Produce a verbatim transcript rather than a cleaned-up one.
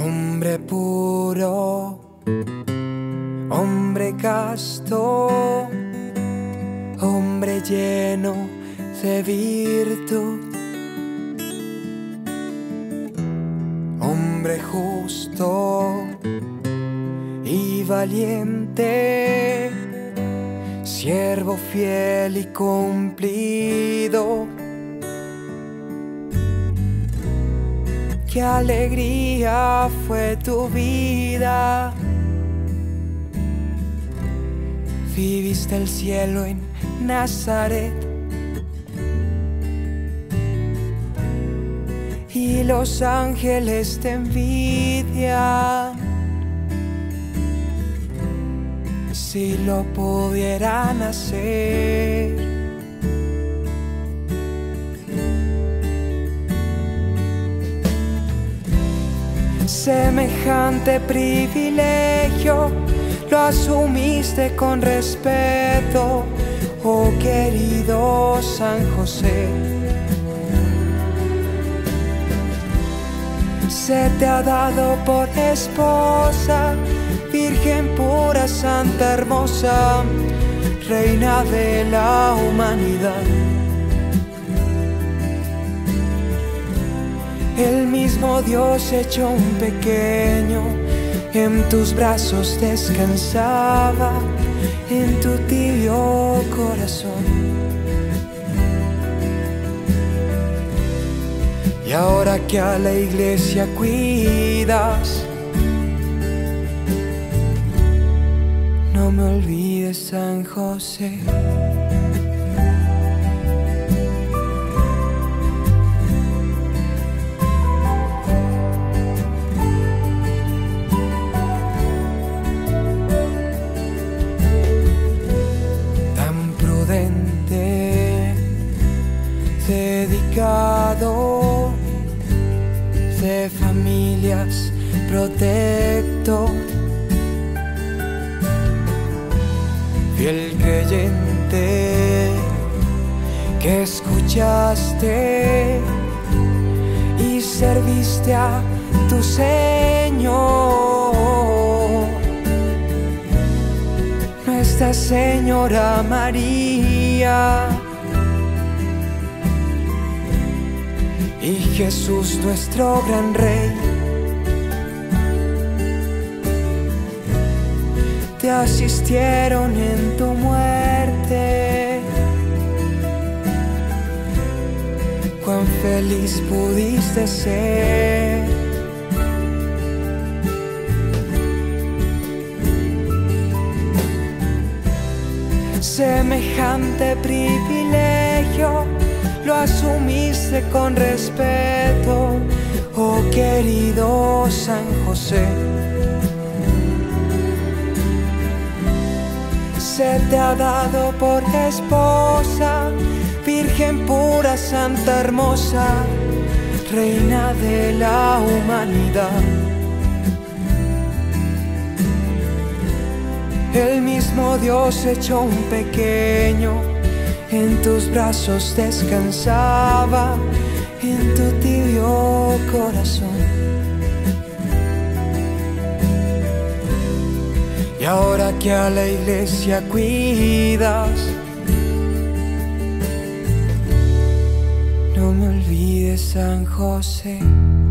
Hombre puro, hombre casto, hombre lleno de virtud, hombre justo y valiente, siervo fiel y cumplido. Qué alegría fue tu vida, viviste el cielo en Nazaret, y los ángeles te envidian. Si lo pudieran hacer, semejante privilegio lo asumiste con respeto, oh querido San José. Se te ha dado por esposa, Virgen pura, Santa hermosa, Reina de la humanidad. El mismo Dios hecho un pequeño, en tus brazos descansaba, en tu tibio corazón. Y ahora que a la iglesia cuidas, no me olvides, San José. Dedicado, de familias protector, fiel creyente que escuchaste y serviste a tu Señor, Nuestra Señora María y Jesús nuestro gran Rey. Te asistieron en tu muerte, cuán feliz pudiste ser. Semejante privilegio lo asumiste con respeto, oh querido San José. Se te ha dado por esposa, Virgen pura, Santa hermosa, Reina de la humanidad. El mismo Dios hecho un pequeño, en tus brazos descansaba, en tu tibio corazón. Y ahora que a la iglesia cuidas, no me olvides, San José.